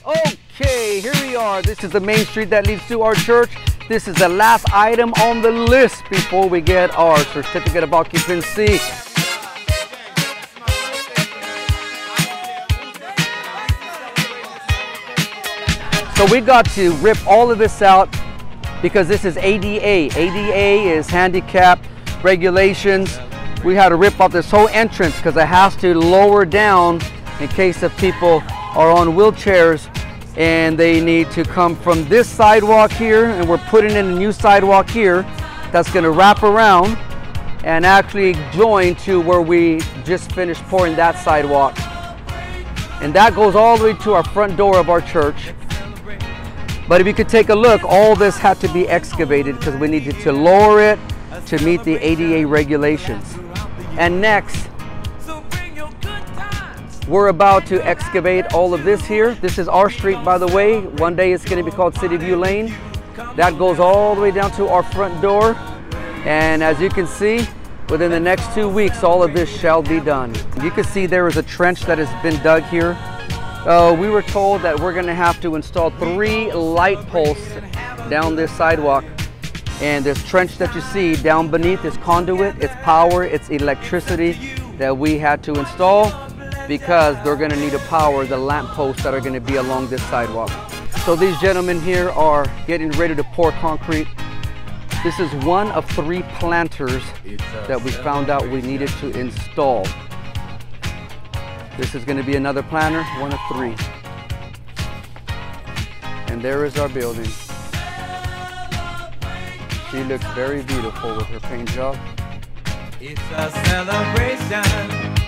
Okay, here we are. This is the main street that leads to our church. This is the last item on the list before we get our certificate of occupancy. So we got to rip all of this out because this is ADA. ADA is handicap regulations. We had to rip out this whole entrance because it has to lower down in case of people are on wheelchairs and they need to come from this sidewalk here, and we're putting in a new sidewalk here that's going to wrap around and actually join to where we just finished pouring that sidewalk. And that goes all the way to our front door of our church. But if you could take a look, all this had to be excavated because we needed to lower it to meet the ADA regulations. And next, we're about to excavate all of this here. This is our street, by the way. One day it's going to be called CityView Lane. That goes all the way down to our front door. And as you can see, within the next 2 weeks, all of this shall be done. You can see there is a trench that has been dug here. We were told that we're going to have to install 3 light posts down this sidewalk. And this trench that you see down beneath is conduit, it's power, it's electricity that we had to install, because they're going to need to power the lamp posts that are going to be along this sidewalk. So these gentlemen here are getting ready to pour concrete. This is one of 3 planters that we found out we needed to install. This is going to be another planter, one of 3. And there is our building. She looks very beautiful with her paint job. It's a celebration.